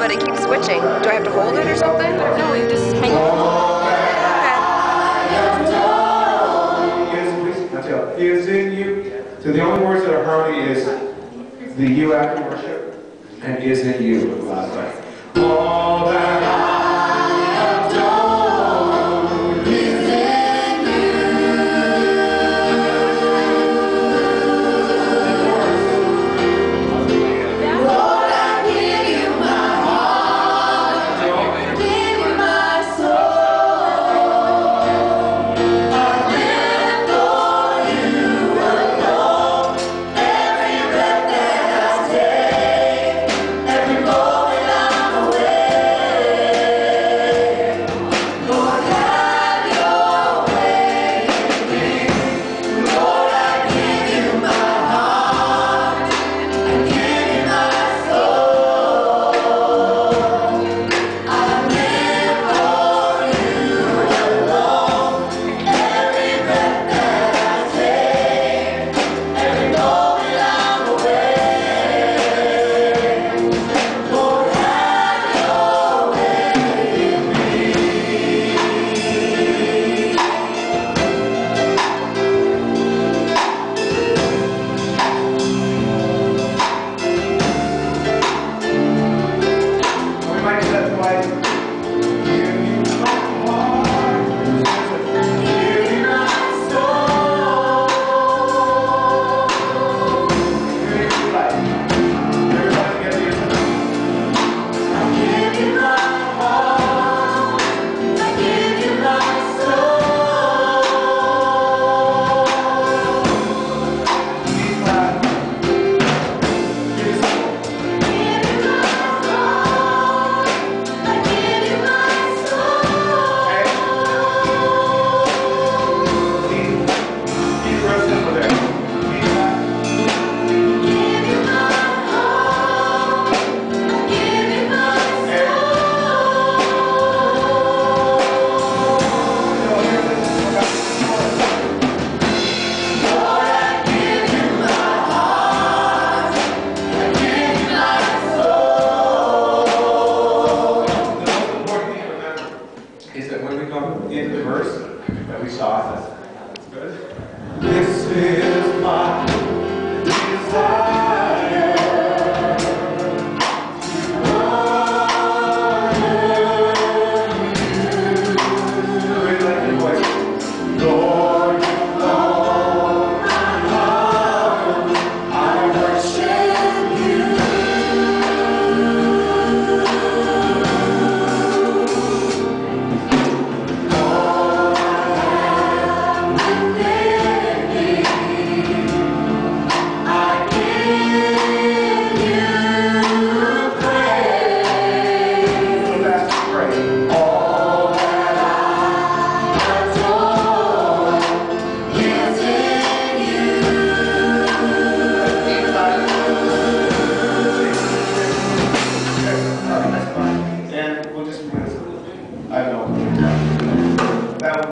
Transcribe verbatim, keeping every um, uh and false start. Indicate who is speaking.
Speaker 1: but it keeps switching. Do I have to hold it or something?
Speaker 2: No, you just hang it.
Speaker 1: Okay.
Speaker 3: Is in you. So the only words that are harmony is the you after worship and is in you last night. All that